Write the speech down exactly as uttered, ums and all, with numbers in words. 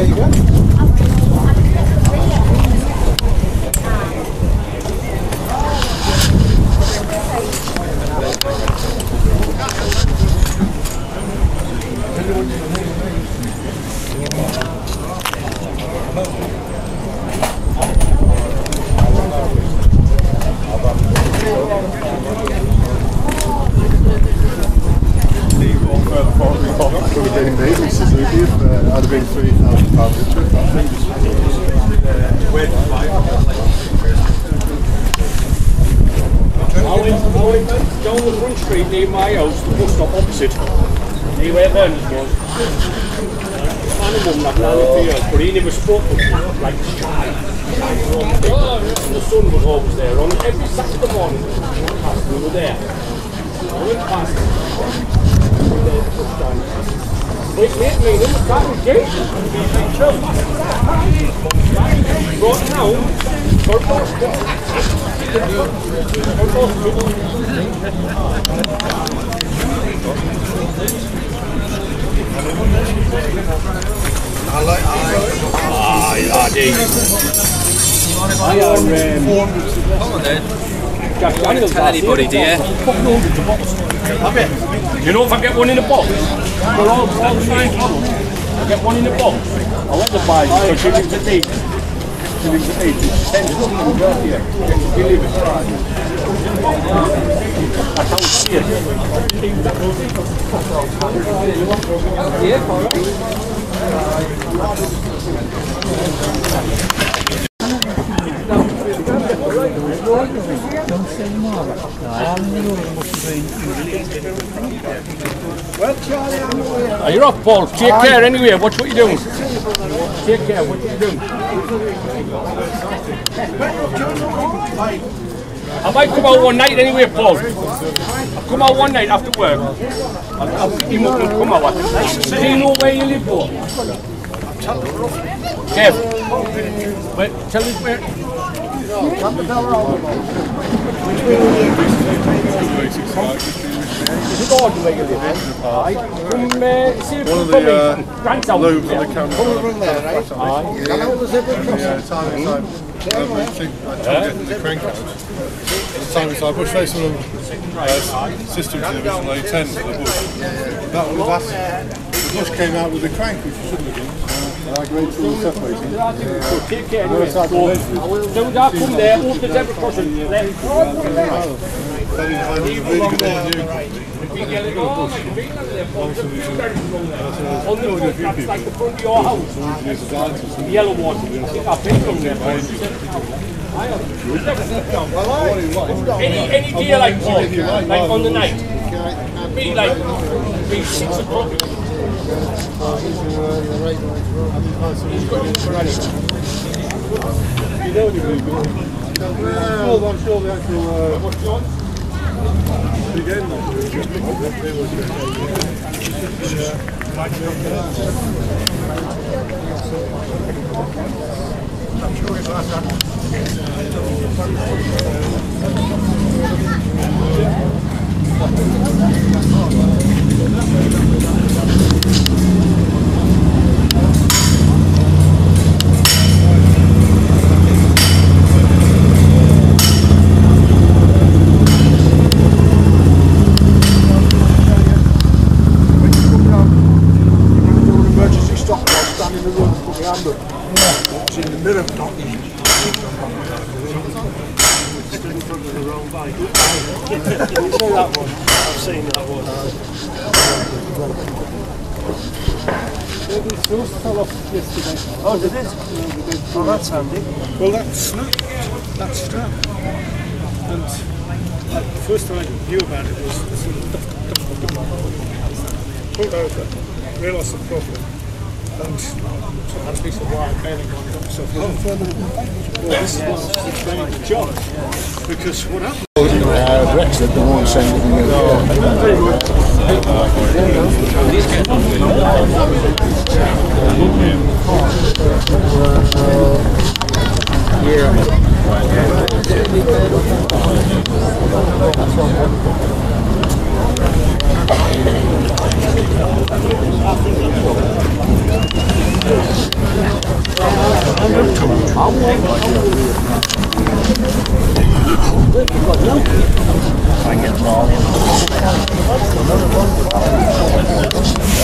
There you go. I'd have been three thousand pounds into it. I went, I went down the front street near my house, the bus stop opposite. Near where Berners was. Man and mum that now for years, but he never spoke to me like shy. And the sun was always there. On every Saturday morning, we were there. I went past. Wait, wait, wait, this is kind of gay. Brought now, for first. I like, I like. Ah, yeah, Dave. I am, um, come on then. You don't tell anybody, do you? You know if I get one in a box, for all, all the fine models, I get one in a box, I'll let the buy you, so give it to Dave. Give it to Dave, send it to me here, believe it. That's how it's here. Yeah, Are you off, Paul? Take care anyway. Watch what you're doing. Take care. What are you doing? I might come out one night anyway, Paul. I'll come out one night after work. I'll, I'll pick him up and come out. Do you know where you live, Paul? Kev. Wait, tell me where. Is it odd where you live? Aye. From, uh, see, One of the uh, loops on the camera. From there, right? Aye. Yeah, time and time. I think I tried getting the crank out. Time and time. Bush race one of uh, sister exhibits on A ten for the bush. That one was last. The bush came out with the crank, which shouldn't have been. I agreed to the separating. Take care anyway. So, don't come there, open the zebra crossing. That is I was really good at the new. On the tracks like the front of your house. The yellow one. I think I picked them there. Any, any deer like Paul, like on the night. Be like, be six o'clock. He's got it for anything. You know what you're doing? Well, I'm sure the actual big end of I'm sure it's like that. It's in the middle of the dock. Stood in front of the wrong bike. You know that one? I've seen that one. The frost fell off yesterday. Oh, did it? Oh, that's handy. Well, that snapped, that strap. And uh, the first time I knew about it was the sort of duck, duck on the bike. Pulled over, realised the problem. And so had a piece of wire bailing on it, so well, this is what's explaining the job, because what happened? Uh, Brexit, the one sending me yeah. I get them all in.